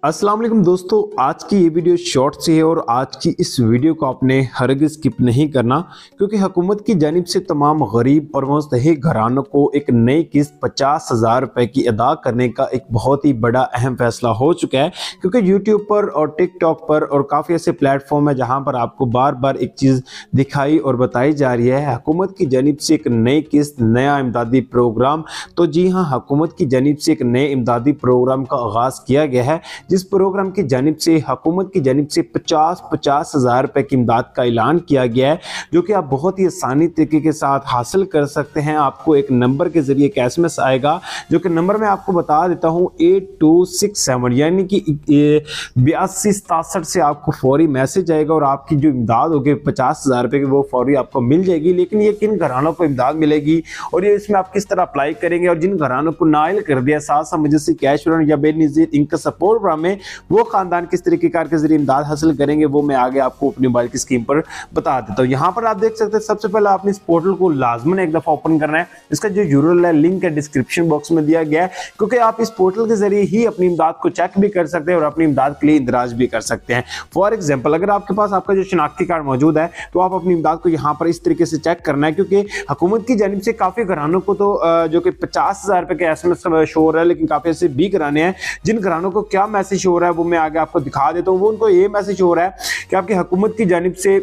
अस्सलाम वालेकुम दोस्तों, आज की ये वीडियो शॉर्ट सी है और आज की इस वीडियो को आपने हरगिज़ स्किप नहीं करना, क्योंकि हुकूमत की जानिब से तमाम गरीब और मुस्तहिक घरानों को एक नई किस्त 50,000 रुपये की अदा करने का एक बहुत ही बड़ा अहम फैसला हो चुका है। क्योंकि यूट्यूब पर और टिकटॉक पर और काफ़ी ऐसे प्लेटफॉर्म है जहाँ पर आपको बार बार एक चीज़ दिखाई और बताई जा रही है, हुकूमत की जानिब से एक नई किस्त, नया इमदादी प्रोग्राम। तो जी हाँ, हुकूमत की जानिब से एक नए इमदादी प्रोग्राम का आगाज़ किया गया है, जिस प्रोग्राम की जानिब से हुकूमत की जानिब से 50,000 रुपए की इमदाद का ऐलान किया गया है, जो कि आप बहुत ही आसानी तरीके के साथ हासिल कर सकते हैं। आपको एक नंबर के जरिए एक SMS आएगा, जो कि नंबर मैं आपको बता देता हूँ 8267, यानी कि 8267 से आपको फौरी मैसेज आएगा और आपकी जो इमदाद होगी 50,000 रुपए की वो फौरी आपको मिल जाएगी। लेकिन ये किन घरानों को इमदाद मिलेगी और ये इसमें आप किस तरह अप्लाई करेंगे, और जिन घरानों को नाइल कर दिया साथ मुजस्सी कैश या बेनज़ीर इनकम सपोर्ट प्रोग्राम में, वो खानदान किस तरीके कार के जरिए इमदाद हासिल करेंगे, वो मैं आगे आपको अपनी मोबाइल की स्क्रीन पर बता देता हूँ। यहाँ पर आप देख सकते हैं, सबसे पहले आपने इस पोर्टल को लाजमन एक दफा ओपन करना है। इसका जो यूआरएल है, लिंक है, डिस्क्रिप्शन बॉक्स में दिया गया है, क्योंकि आप इस पोर्टल के जरिए ही अपनी इमदाद को चेक भी कर सकते हैं और अपनी इमदाद के लिए इंदराज भी कर सकते हैं। फॉर एग्जाम्पल, अगर आपके पास आपका जो शनाख्ती कार्ड मौजूद है तो आप अपनी इमदाद को यहाँ पर इस तरीके से चेक करना है, क्योंकि हुकूमत की जानिब से काफी घरानों को तो जो कि 50,000 रुपए के SMS शो हो रहा है, लेकिन काफी ऐसे भी घराने हैं जिन घरानों को क्या मैसेज हो रहा है वो मैं आगे आपको दिखा देता हूँ। वो उनको ये मैसेज हो रहा है कि आपकी हुकूमत की जानिब से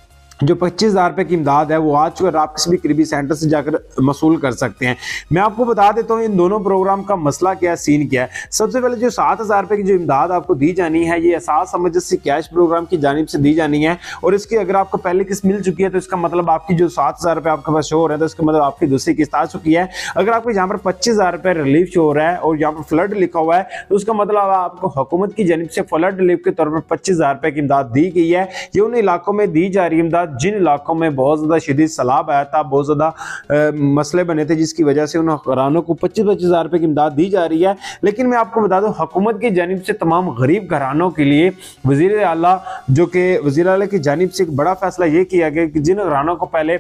जो 25,000 रुपए की इमदाद है वो आ चुका है, आप किसी भी करीबी सेंटर से जाकर मसूल कर सकते हैं। मैं आपको बता देता हूँ इन दोनों प्रोग्राम का मसला क्या है, सीन क्या है। सबसे पहले जो 7,000 रुपए की जो इमदाद आपको दी जानी है, ये एहसास मुजस्सी कैश प्रोग्राम की जानिब से दी जानी है, और इसकी अगर आपको पहले किस्त मिल चुकी है तो इसका मतलब आपकी जो 7,000 रुपए आपके पास शो हो रहा है तो इसका मतलब आपकी दूसरी किस्त आ चुकी है। अगर आपको यहाँ पर 25,000 रुपए रिलीफ शो हो रहा है और यहाँ पर फ्लड लिखा हुआ है तो उसका मतलब आपको हुकूमत की जानिब से फ्लड रिलीफ के तौर पर 25,000 रुपए की इमदाद दी गई है। ये उन इलाकों में दी जा रही है इमदाद जिन इलाकों में बहुत ज्यादा शदीद सैलाब आया था, बहुत ज्यादा मसले बने थे, जिसकी वजह से उन घरानों को 25,000 रुपए की इमदाद दी जा रही है। लेकिन मैं आपको बता दूं, हुकूमत की जानिब से तमाम गरीब घरानों के लिए वजीर आला जो कि वजीर आला की जानिब से एक बड़ा फैसला ये किया गया कि जिन घरानों को पहले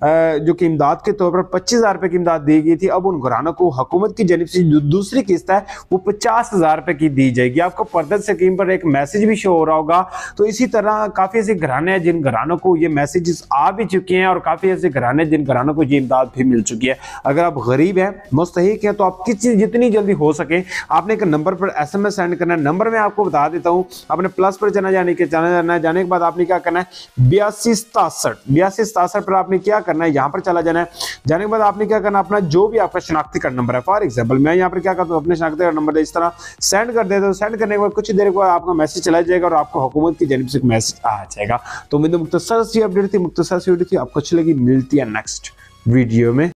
जो कि इमदाद के तौर पर 25,000 रुपए की इमदाद दी गई थी, अब उन घरानों को हुकूमत की जानिब से जो दूसरी किस्त है वो 50,000 रुपए की दी जाएगी। आपको पर्दा स्क्रीन पर एक मैसेज भी शो हो रहा होगा। तो इसी तरह काफी ऐसे घराने हैं जिन घरानों को ये मैसेजेस आ भी चुके हैं, और काफी ऐसे घराने जिन घरानों को ये इमदाद भी मिल चुकी है। अगर आप गरीब हैं, मुस्तहिक हैं, तो आप किस चीज जितनी जल्दी हो सके आपने एक नंबर पर SMS सेंड करना है। नंबर मैं आपको बता देता हूं, आपने प्लस पर जाने के बाद आपने क्या करना है, 8267 पर आपने क्या करना है, यहां पर चला जाना है। जाने के बाद आपने क्या करना है, अपना जो भी आपका शनाख्ती कार्ड नंबर है, फॉर एग्जाम्पल मैं यहाँ पर क्या करता हूँ, अपने शनाख्ती कार्ड नंबर इस तरह सेंड कर देता हूँ। सेंड करने के बाद कुछ देर के बाद आपका मैसेज चला जाएगा और आपको हुकूमत की जानिब से मैसेज आ जाएगा। तो मुख्तसर सी अपडेट थी, मुख्तसर सी वीडियो थी, आपको अच्छी लगी, मिलती है नेक्स्ट वीडियो में।